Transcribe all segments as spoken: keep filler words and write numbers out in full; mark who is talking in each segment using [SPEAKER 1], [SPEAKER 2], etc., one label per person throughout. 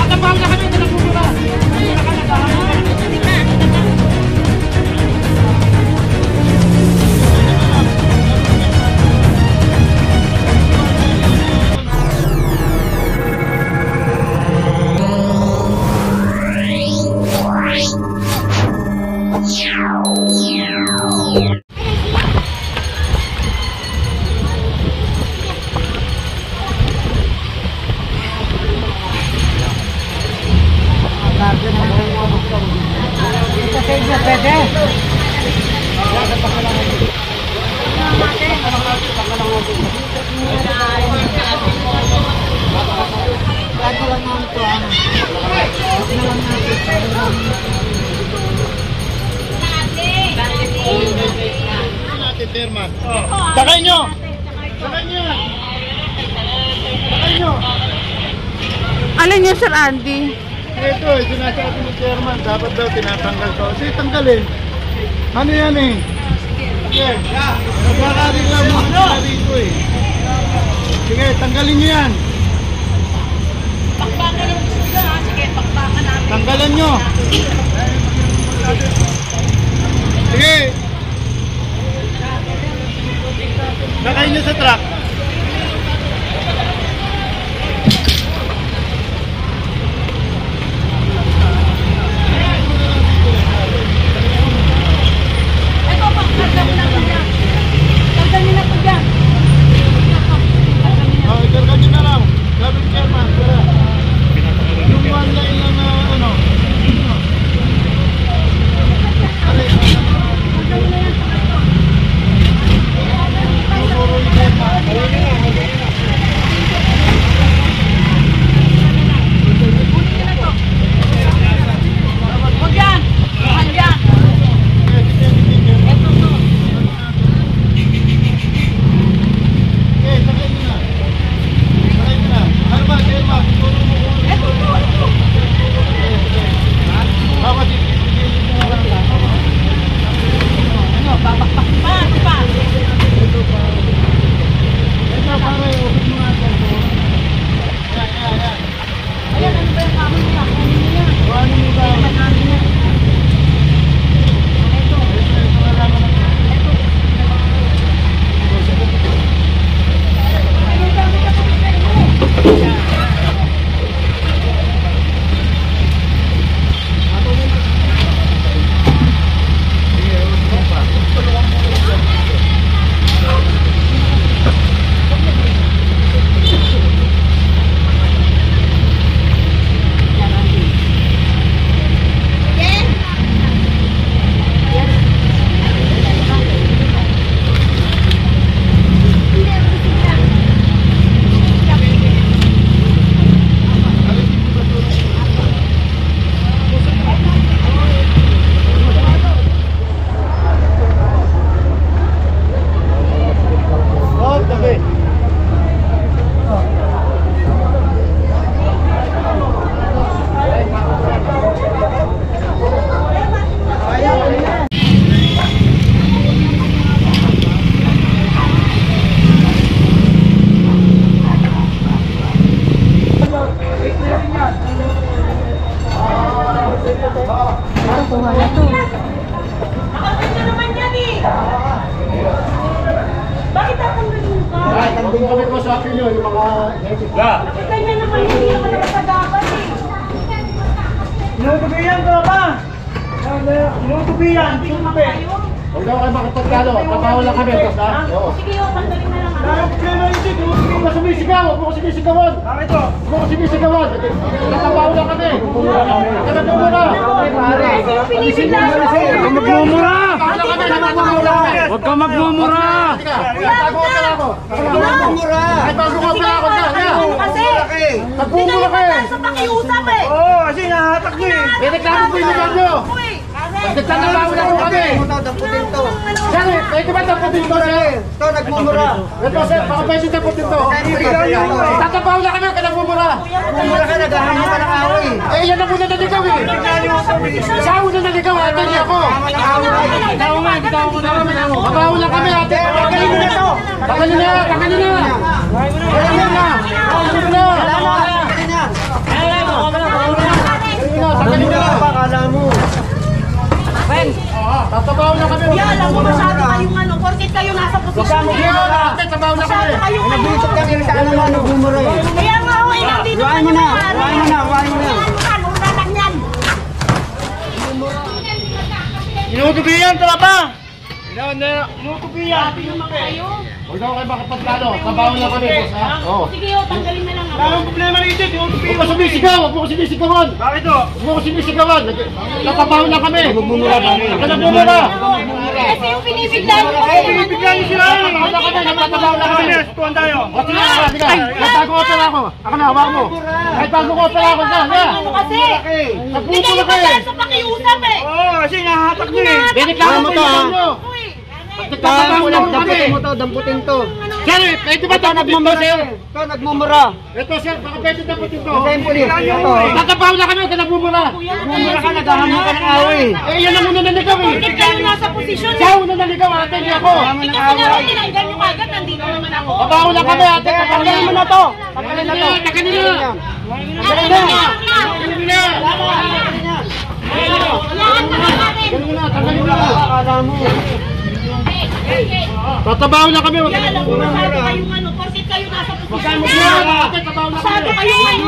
[SPEAKER 1] Tatapaw na kami, nagmumura. Nagmumura ka nag-aaral.
[SPEAKER 2] Sakay nyo! Sakay nyo! Sakay nyo!
[SPEAKER 3] Alin yun, Sir Andy?
[SPEAKER 2] Ito eh, sinasabi ni Chairman, dapat daw tinatanggal ko. Sige, tanggalin. Ano yan eh? Sige, nagkakarin lang mo sila dito eh. Sige, tanggalin nyo yan.
[SPEAKER 4] Pakpakan ang gusto nyo ha. Sige, pakpakan namin.
[SPEAKER 2] Tanggalan nyo. Sige. Sakay nyo sa truck.
[SPEAKER 4] Ito pa, karga mo na po dyan. Karga nyo na po dyan.
[SPEAKER 2] Oh, ikarga nyo na lang. Sabi ni Chairman, tara. Yung one line lang na ano. Ano yun?
[SPEAKER 1] Inutubihan ko ba? Inutubihan, inutubihan.
[SPEAKER 2] Huwag daw kayo makatagkalo, kapaho lang kami.
[SPEAKER 4] Sige yun, tanggalin na lang.
[SPEAKER 2] Dahil problema yun dito, huwag mo sumisigaw, huwag mo sumisigawan.
[SPEAKER 1] Bakit to?
[SPEAKER 2] Huwag mo sumisigawan, nakapaho lang kami. Kaya nagmumura.
[SPEAKER 1] Huwag ka magmumura! Huwag ka magmumura!
[SPEAKER 2] Taguan ka na ako. Nagmumura! Ay, taguan ka na ako.
[SPEAKER 4] Kasi,
[SPEAKER 2] Nagmumura kayo.
[SPEAKER 4] sa pakiusap eh.
[SPEAKER 1] Oo, kasi nahatak nyo eh.
[SPEAKER 2] Eh, nagkakaroon po yung lugar nyo. Nagtatabaho lang po kami. Sir, eh, di ba taputin to, sir?
[SPEAKER 5] Ito, nagmumura.
[SPEAKER 2] Ito, sir, baka pwede taputin to. Tatabaho lang kami, kaya nagmumura.
[SPEAKER 5] Nagmumura ka, naghahanap ka ng away.
[SPEAKER 2] Eh, yan ang una naligaw eh. Sa una naligaw, ate niya ako. Ikaw nga, ikaw mo na kami. Mabaho lang kami, ate. Tagalin na to. Tagalin na, tagalin na. Tagalin na. Tagalin na. Tagalin na.
[SPEAKER 4] alam mo, masyado kayong ano, porkit kayo nasa posisyon niyo. Masyado kayong ano.
[SPEAKER 5] Nabisok ka rin sa ano nga nagmumura eh.
[SPEAKER 4] Kaya nga, ho, eh, nandito
[SPEAKER 5] Ruwain mo na, ruwain mo na, ruwain mo na.
[SPEAKER 4] Ano, una lang yan.
[SPEAKER 2] Inutubiyan, tropa! Inutubiyan!
[SPEAKER 4] Sabi naman kayo.
[SPEAKER 2] Huwag daw kayo makapagkano, sabaw na kami, boss, ha? Oo.
[SPEAKER 4] Sige, ho, tanggalin na lang ako.
[SPEAKER 2] Anong problema rito? Huwag mo sumisigaw! Huwag mo sinisigawan! Bakit o? Huwag mo sinisigawan! Natabaw na kami! Nagmumura ba? Ako nagmumura!
[SPEAKER 4] Kasi yung pinibigyan ko kasi naman.
[SPEAKER 2] Pinibigyan niyo sila! Natabaw na kami! Natabaw na kami! Tuwan tayo! O sige, sige! Kahit bago ko pala ako! Ako na, hawak mo! Kahit bago ko pala ako! Sige!
[SPEAKER 4] Ano kasi? Hindi
[SPEAKER 2] Nagputo
[SPEAKER 4] kayo
[SPEAKER 2] na
[SPEAKER 4] pa
[SPEAKER 2] kayo!
[SPEAKER 4] dyan sa pakiusap eh.
[SPEAKER 2] Oo, kasi nahatak niyo eh! Biniklamo mo to, ha?
[SPEAKER 4] Uy,
[SPEAKER 5] Tahan mo lang, damputin mo to, damputin to.
[SPEAKER 2] Sir, pwede ba
[SPEAKER 5] Ito
[SPEAKER 2] taputin to,
[SPEAKER 5] nagmumura
[SPEAKER 2] sir?
[SPEAKER 5] eh. Ito nagmumura.
[SPEAKER 2] Ito, sir, baka pwede taputin to.
[SPEAKER 5] Ito yung pulis. Ito.
[SPEAKER 2] Natabaw na kami, kaya nagmumura.
[SPEAKER 5] Nagmumura ka, naghahanap ka ng away.
[SPEAKER 2] Eh, yan ang una naligaw eh.
[SPEAKER 4] bakit kayo nasa posisyon
[SPEAKER 2] Siya una naligaw, ate, hindi ako.
[SPEAKER 5] Naghahanap
[SPEAKER 4] Eh,
[SPEAKER 5] ng
[SPEAKER 4] kasi naman
[SPEAKER 5] away.
[SPEAKER 4] tinanggal nyo kagad, nandito naman ako.
[SPEAKER 2] Tabaw na kami, ate, tabaw na.
[SPEAKER 5] Tanggalin mo na to. Tanggalin na to.
[SPEAKER 2] Tanggalin na.
[SPEAKER 5] Tanggalin na.
[SPEAKER 2] Tanggalin na.
[SPEAKER 4] Lahat na lang natin.
[SPEAKER 2] Tanggalin na, tanggalin na.
[SPEAKER 5] Akala mo.
[SPEAKER 2] Tatabaw na kami, wag
[SPEAKER 4] Kaya
[SPEAKER 2] ka
[SPEAKER 4] alam mo,
[SPEAKER 2] na.
[SPEAKER 4] masyado kayong ano, porkit kayo nasa posisyon
[SPEAKER 2] Ate,
[SPEAKER 4] niyo.
[SPEAKER 2] tabaw na
[SPEAKER 4] Masyado
[SPEAKER 2] kami.
[SPEAKER 4] kayong ano.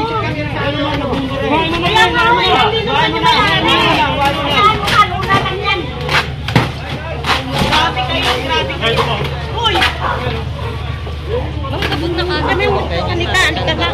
[SPEAKER 4] Kaya nga, ho, eh, hindi naman nyo marami. Kaya ano ka, luna lang yan. Grabe kayo, grabe kayo. Uy! Ano yung kanika, anika ka.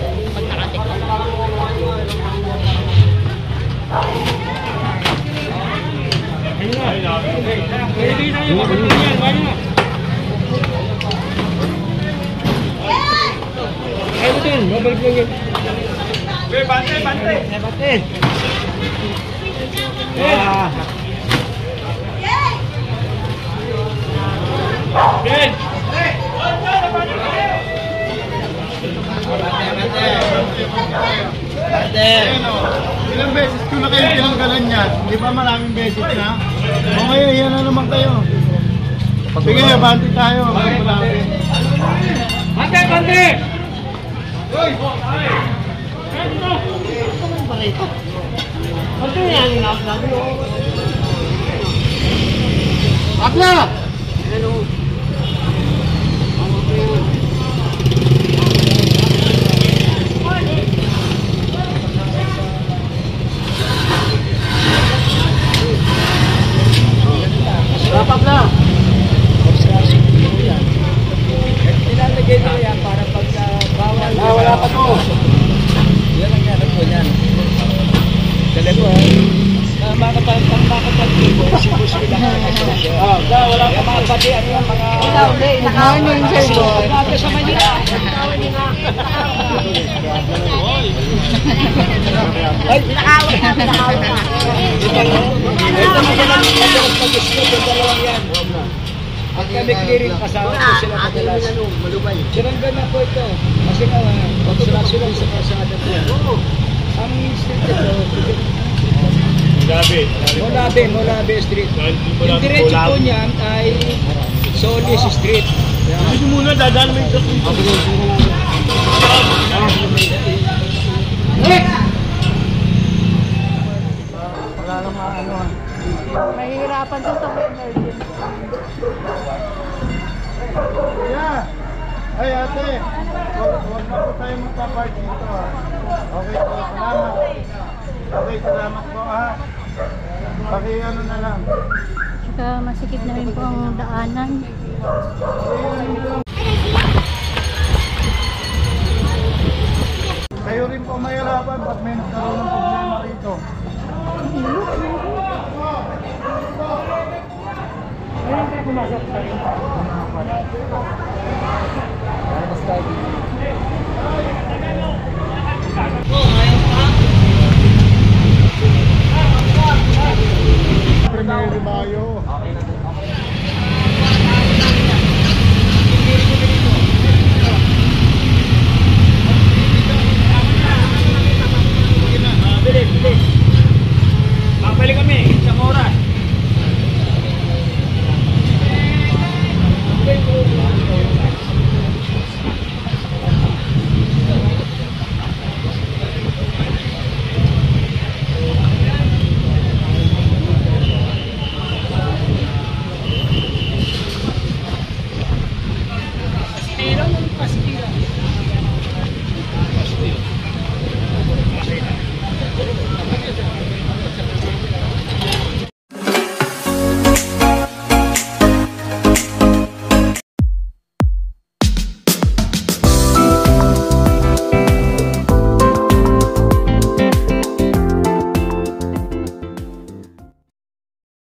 [SPEAKER 2] Ilang beses ko na kayo tinanggalan yan. Di ba maraming beses na? O ngayon, yan na naman kayo. Sige, banti tayo. Bante, bante! Atla! Dapat na!
[SPEAKER 5] Nilalagay mo yan para pagka bawal.
[SPEAKER 2] Ah, wala pa to.
[SPEAKER 5] Yan ang ganap ko yan. Dalawa. Makapag-ibo, sibus ko lang.
[SPEAKER 2] Ah, wala
[SPEAKER 5] Yung mga pati, ano yan, mga...
[SPEAKER 3] Nakawan yung servo.
[SPEAKER 5] Grabe sa Manila. Ay,
[SPEAKER 4] Nakawag na, nakawag na.
[SPEAKER 5] ito madalas madalas mag-isip yung dalawang yan. Pag kami clearing kasama ko sila madalas. Sinanggan na po ito. Kasi nga, obstruction sa kasada po. Ang street ito,
[SPEAKER 1] Gabi.
[SPEAKER 5] Molabe, Molabe Street. Yung diretso po niyan ay Solis Street.
[SPEAKER 1] Hindi muna dadaan mo yung
[SPEAKER 2] Wala lang ano.
[SPEAKER 3] Mahihirapan to sa emergency.
[SPEAKER 2] Yeah. Ay ate, wag, wag na po tayo magpa-park dito ha. Okay po, salamat. Okay, salamat po ha. Paki ano na lang.
[SPEAKER 3] Saka masikip na rin po ang daanan.
[SPEAKER 2] Kayo rin po mahirapan pag may nagkaroon ng problema rito.
[SPEAKER 5] Basta